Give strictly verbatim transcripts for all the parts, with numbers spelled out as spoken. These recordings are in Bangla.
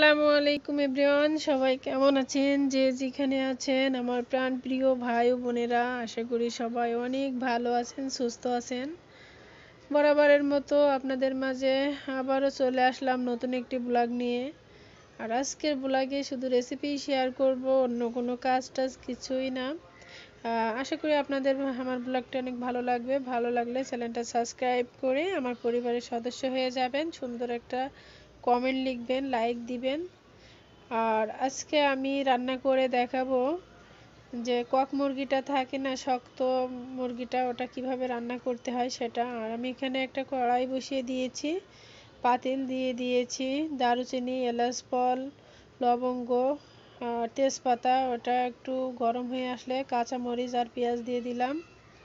আসসালামু আলাইকুম এভরিওয়ান, সবাই কেমন আছেন? যে যেখানে আছেন আমার প্রাণপ্রিয় ভাই ও বোনেরা, আশা করি সবাই অনেক ভালো আছেন, সুস্থ আছেন। বরাবরের মতো আপনাদের মাঝে আবারও চলে আসলাম নতুন একটি ব্লগ নিয়ে। আর আজকের ব্লগে শুধু রেসিপি শেয়ার করব, অন্য কোনো কাজ টাজ কিছুই না। আশা করি আপনাদের আমার ব্লগটা অনেক ভালো লাগবে। ভালো লাগলে চ্যানেলটা সাবস্ক্রাইব করে আমার পরিবারের সদস্য হয়ে যাবেন, সুন্দর একটা কমেন্ট লিখবেন, লাইক দিবেন। আর আজকে আমি রান্না করে দেখাবো যে কক মুরগিটা থাকে না, শক্ত মুরগিটা, ওটা কিভাবে রান্না করতে হয় সেটা। আর আমি এখানে একটা কড়াই বসিয়ে দিয়েছি, পাতিল দিয়ে দিয়েছি দারুচিনি, এলাচ, ফল, লবঙ্গ, তেজপাতা। ওটা একটু গরম হয়ে আসলে কাঁচামরিচ আর পেঁয়াজ দিয়ে দিলাম।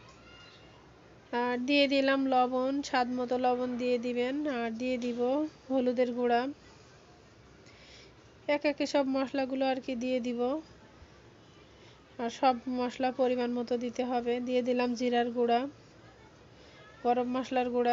আর দিয়ে দিলাম লবণ, স্বাদ মতো লবণ দিয়ে দিবেন। আর দিয়ে দিব হলুদের গুঁড়া। এক একে সব মশলাগুলো আর কি দিয়ে দিব। আর সব মশলা পরিমাণ মতো দিতে হবে। দিয়ে দিলাম জিরার গুঁড়া, গরম মশলার গুঁড়া।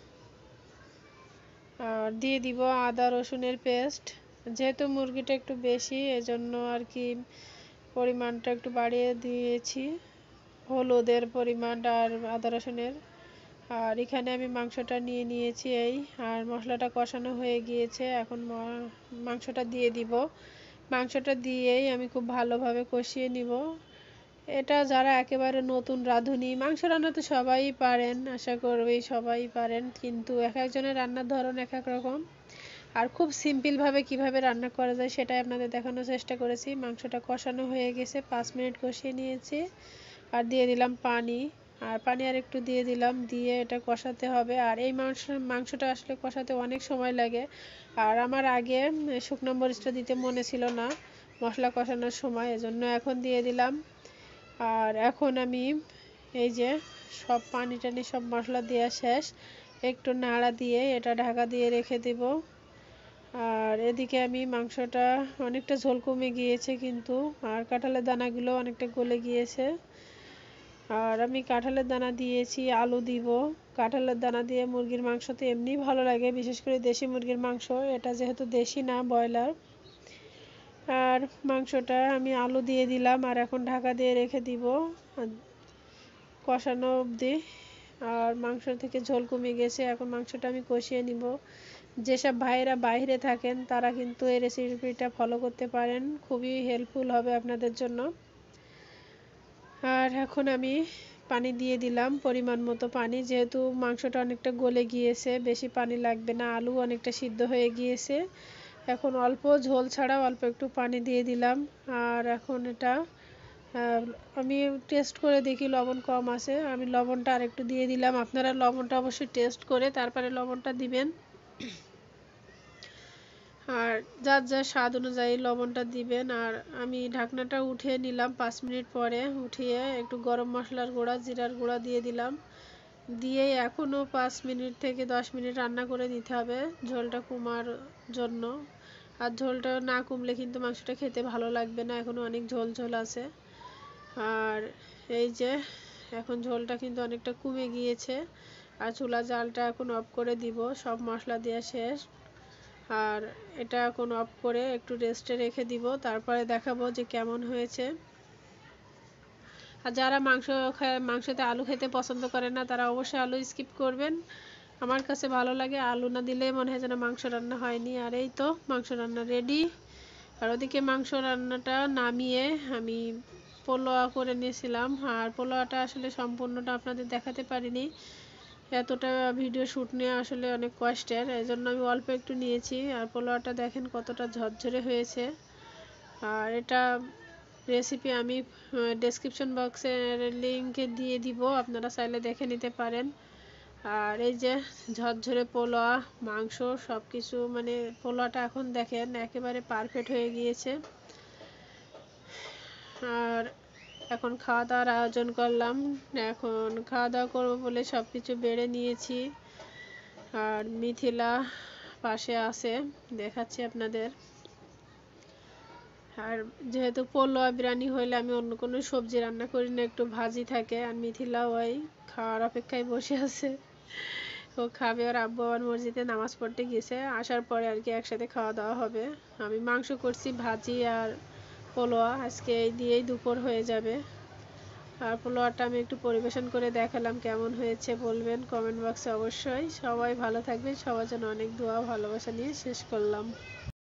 আর দিয়ে দিব আদা রসুনের পেস্ট। যেহেতু মুরগিটা একটু বেশি, এজন্য আর কি পরিমাণটা একটু বাড়িয়ে দিয়েছি হলুদের পরিমাণ আর আদা রসুনের। আর এখানে আমি মাংসটা নিয়ে নিয়েছি এই। আর মশলাটা কষানো হয়ে গিয়েছে, এখন মাংসটা দিয়ে দিব। মাংসটা দিয়েই আমি খুব ভালোভাবে কষিয়ে নিব। এটা যারা একেবারে নতুন রাঁধুনি, মাংস রান্না তো সবাই পারেন, আশা করি সবাই পারেন, কিন্তু এক একজনের রান্নার ধরন এক এক রকম। আর খুব সিম্পলভাবে কিভাবে রান্না করা যায় সেটাই আপনাদের দেখানোর চেষ্টা করেছি। মাংসটা কষানো হয়ে গেছে, পাঁচ মিনিট কষিয়ে নিয়েছি। আর দিয়ে দিলাম পানি। আর পানি আর একটু দিয়ে দিলাম, দিয়ে এটা কষাতে হবে। আর এই মাংস মাংসটা আসলে কষাতে অনেক সময় লাগে। আর আমার আগে শুকনো মরিচটা দিতে মনে ছিল না মশলা কষানোর সময়, এজন্য এখন দিয়ে দিলাম। আর এখন আমি এই যে সব পানি টানি সব মশলা দেওয়া শেষ, একটু নাড়া দিয়ে এটা ঢাকা দিয়ে রেখে দেব। আর এদিকে আমি মাংসটা অনেকটা ঝোল কমে গিয়েছে কিন্তু, আর কাঁঠালের দানাগুলো অনেকটা গলে গিয়েছে। আর আমি কাঁঠালের দানা দিয়েছি, আলু দিব। কাঁঠালের দানা দিয়ে মুরগির মাংস তো এমনি ভালো লাগে, বিশেষ করে দেশি মুরগির মাংস, এটা যেহেতু দেশি না ব্রয়লার। আর মাংসটা আমি আলু দিয়ে দিলাম, আর এখন ঢাকা দিয়ে রেখে দিব কষানো অবধি। আর মাংস থেকে ঝোল কমে গেছে, এখন মাংসটা আমি কষিয়ে নিব। যেসব ভাইয়েরা বাইরে থাকেন তারা কিন্তু এই রেসিপিটা ফলো করতে পারেন, খুবই হেল্পফুল হবে আপনাদের জন্য। আর এখন আমি পানি দিয়ে দিলাম পরিমাণ মতো পানি, যেহেতু মাংসটা অনেকটা গলে গিয়েছে, বেশি পানি লাগবে না, আলু অনেকটা সিদ্ধ হয়ে গিয়েছে। এখন অল্প ঝোল ছাড়া অল্প একটু পানি দিয়ে দিলাম। আর এখন এটা আমি টেস্ট করে দেখি লবণ কম আছে, আমি লবণটা আর একটু দিয়ে দিলাম। আপনারা লবণটা অবশ্যই টেস্ট করে তারপরে লবণটা দিবেন। আর যার যার স্বাদ অনুযায়ী লবণটা দিবেন। আর আমি ঢাকনাটা উঠিয়ে নিলাম, পাঁচ মিনিট পরে উঠিয়ে একটু গরম মশলার গুঁড়া, জিরার গুঁড়া দিয়ে দিলাম। দিয়ে এখনও পাঁচ মিনিট থেকে দশ মিনিট রান্না করে নিতে হবে ঝোলটা কমার জন্য। আর ঝোলটা না কমলে কিন্তু মাংসটা খেতে ভালো লাগবে না, এখনও অনেক ঝোল ঝোল আছে। আর এই যে এখন ঝোলটা কিন্তু অনেকটা কমে গিয়েছে। আর চুলা জালটা এখন অফ করে দিব, সব মশলা দেওয়া শেষ। আর এটা এখন অফ করে একটু রেস্টে রেখে দিব, তারপরে দেখাবো যে কেমন হয়েছে। আর যারা মাংস খায়, মাংসতে আলু খেতে পছন্দ করে না, তারা অবশ্যই আলু স্কিপ করবেন। আমার কাছে ভালো লাগে, আলু না দিলে মনে হয় যেন মাংস রান্না হয়নি। আর এই তো মাংস রান্না রেডি। আর ওদিকে মাংস রান্নাটা নামিয়ে আমি পোলোয়া করে নিয়েছিলাম। আর পোলোয়াটা আসলে সম্পূর্ণটা আপনাদের দেখাতে পারিনি, এতটা ভিডিও শ্যুট নেওয়া আসলে অনেক কষ্টের, এই জন্য আমি অল্প একটু নিয়েছি। আর পোলোয়াটা দেখেন কতটা ঝরঝরে হয়েছে। আর এটা রেসিপি আমি ডেসক্রিপশন বক্সের লিঙ্কে দিয়ে দিব, আপনারা চাইলে দেখে নিতে পারেন। আর এই যে ঝরঝরে পোলোয়া, মাংস সব কিছু, মানে পোলোয়াটা এখন দেখেন একেবারে পারফেক্ট হয়ে গিয়েছে। আর এখন খাওয়া দাওয়ার আয়োজন করলাম, এখন খাওয়া দাওয়া করবো বলে সব কিছু বেড়ে নিয়েছি। আর মিথিলা পাশে আছে, দেখাচ্ছি আপনাদের। আর যেহেতু পোলোয়া বিরিয়ানি হইলে আমি অন্য কোনো সবজি রান্না করি না, একটু ভাজি থাকে। আর মিথিলা ওই খাওয়ার অপেক্ষায় বসে আছে, ও খাবে। আর আব্বু আবার মসজিদে নামাজ পড়তে গেছে, আসার পরে আর কি একসাথে খাওয়া দাওয়া হবে। আমি মাংস করছি, ভাজি আর পোলোয়া, আজকে এই দিয়েই দুপুর হয়ে যাবে। আর পোলোয়াটা আমি একটু পরিবেশন করে দেখালাম, কেমন হয়েছে বলবেন কমেন্ট বক্সে অবশ্যই। সবাই ভালো থাকবেন, সবার জন্য অনেক দোয়া ভালোবাসা নিয়ে শেষ করলাম।